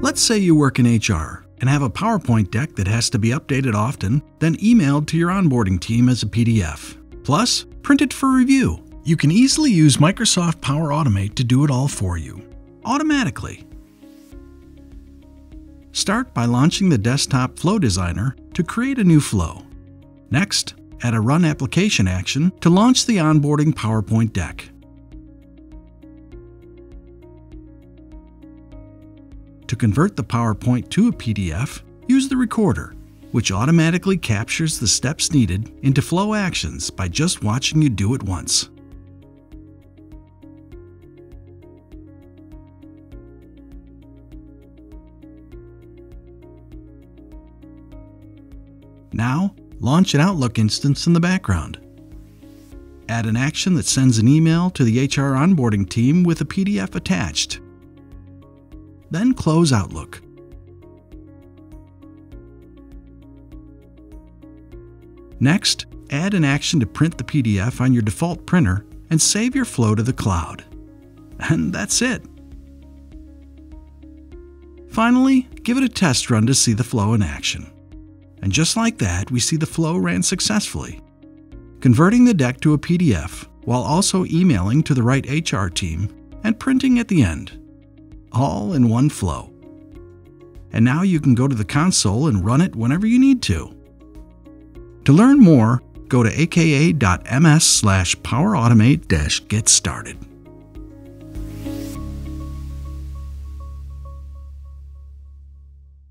Let's say you work in HR and have a PowerPoint deck that has to be updated often, then emailed to your onboarding team as a PDF. Plus, print it for review. You can easily use Microsoft Power Automate to do it all for you, automatically. Start by launching the desktop Flow Designer to create a new flow. Next, add a Run Application action to launch the onboarding PowerPoint deck. To convert the PowerPoint to a PDF, use the recorder, which automatically captures the steps needed into flow actions by just watching you do it once. Now, launch an Outlook instance in the background. Add an action that sends an email to the HR onboarding team with a PDF attached. Then close Outlook. Next, add an action to print the PDF on your default printer and save your flow to the cloud. And that's it. Finally, give it a test run to see the flow in action. And just like that, we see the flow ran successfully, converting the deck to a PDF while also emailing to the right HR team and printing at the end, all in one flow. And now you can go to the console and run it whenever you need to. To learn more, go to aka.ms/powerautomate-get started.